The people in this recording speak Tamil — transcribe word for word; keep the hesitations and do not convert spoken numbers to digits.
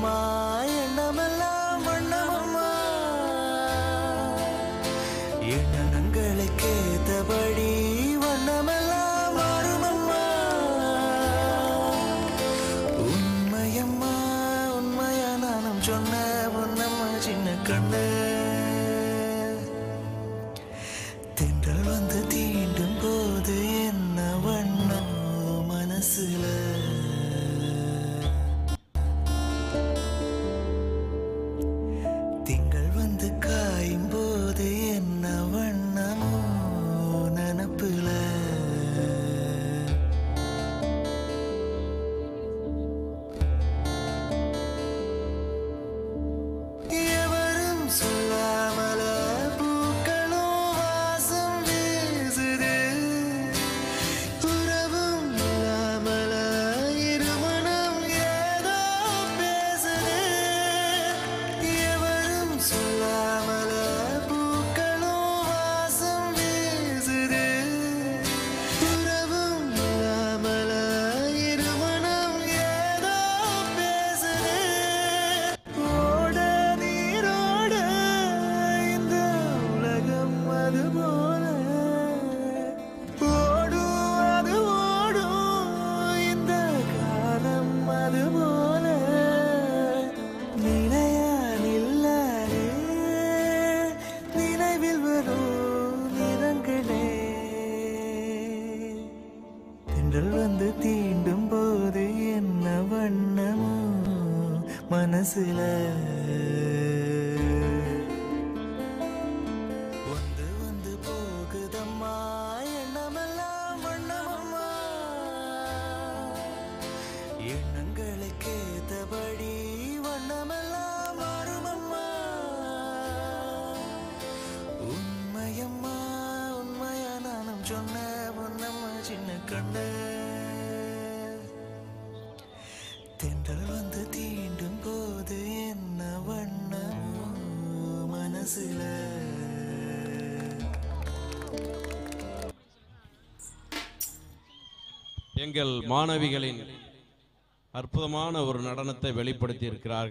போகுதம்மா எண்ணமெல்லாம் வண்ணமம்மா எண்ணங்களுக்கு ஏத்தபடி வண்ணமெல்லாம் மாறுமம்மா உண்மையம்மா உண்மையா நானும் சொன்ன பொன்னம்மா சின்ன கண்ணு தென்றல் வந்து தீண்டும் போது என்ன வண்ணம் மனசுல திங்கள் வந்து காயும் போது என்ன வண்ணமோ நனப்புல எவரும் சொல்லாமல பூக்களும் வாசம் வீசுது உறவும் இல்லாமல இருமணம் ஏதோ பேசுது எவரும் சொல்லாமல பூக்களும் வாசம் வீசுது உறவும் இல்லாமல இருமணம் ஏதோ பேசுது ஓட நீரோட இந்த உலகம் அது போல ஓடும் அது ஓடும் இந்த காலம் அது போல நிலையா நில்லாரே நினைவில் வரும் நிறங்களே தென்றல் வந்து தீண்டும் போது என்ன வண்ணமோ மனசுல வந்து வந்து போகுதம்மா எண்ணமெல்லாம் வண்ணமம்மா எண்ணங்களுக்கு ஏத்தபடி வண்ணமெல்லாம் மாறுமம்மா உண்மையம்மா உண்மையா நானும் சொன்ன பொன்னம்மா சின்ன கண்ணு தென்றல் வந்து தீண்டும் போது என்ன வண்ணமோ மனசுல எங்கள் மாணவிகளின் அற்புதமான ஒரு நடனத்தை வெளிப்படுத்தி இருக்கிறார்கள்.